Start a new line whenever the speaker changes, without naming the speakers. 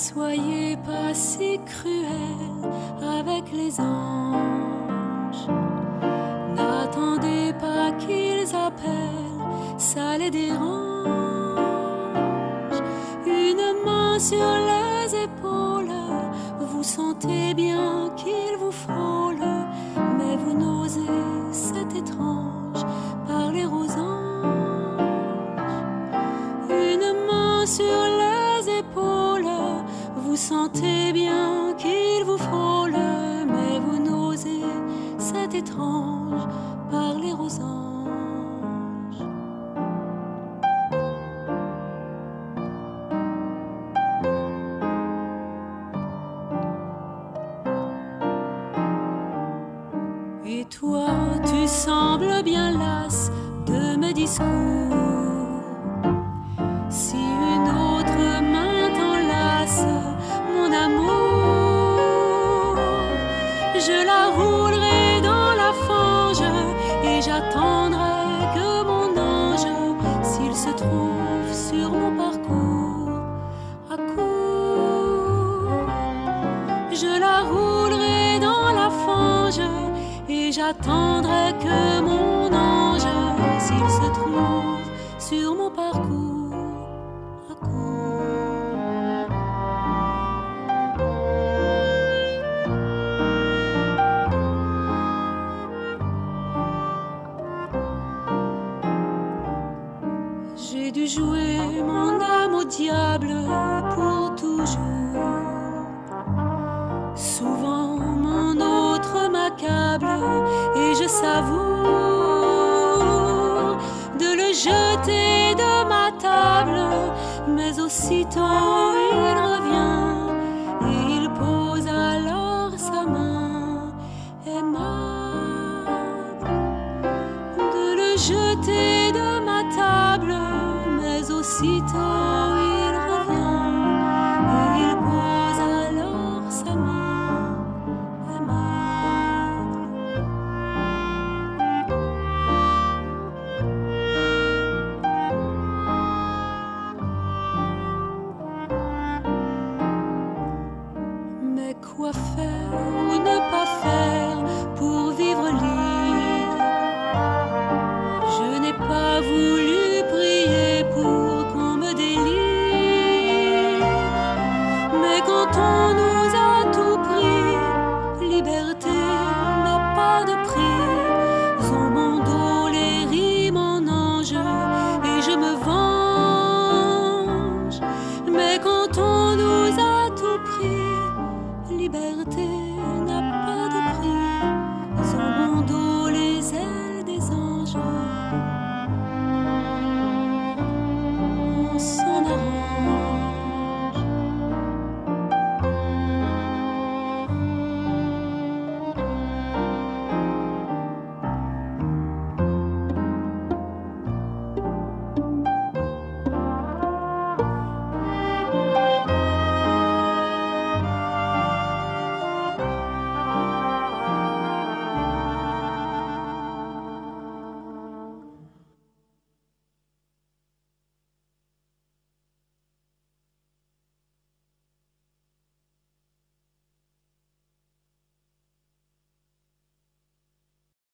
Soyez pas si cruel avec les anges. N'attendez pas qu'ils appellent, ça les dérange. Une main sur les épaules, vous sentez bien qu'ils vous frôlent, mais vous n'osez, c'est étrange, parler aux anges. Une main sur les épaules, vous sentez bien qu'ils vous frôlent, mais vous n'osez, c'est étrange, parler aux anges. Et toi, tu sembles bien lasse de mes discours. Si une autre main t'enlace, mon amour, je la roulerai dans la fange et j'attendrai que mon ange, s'il se trouve sur mon parcours, accourt. Je la roulerai dans la fange et j'attendrai que mon ange, s'il se trouve sur mon parcours, accourt. J'ai dû jouer mon âme au diable pour toujours. Souvent mon autre m'accable et je savoure de le jeter de ma table, mais aussitôt il revient et il pose alors sa main aimable. De le jeter de ma table, mais aussitôt il revient et il pose alors sa main aimable. Mais quoi faire ou ne pas faire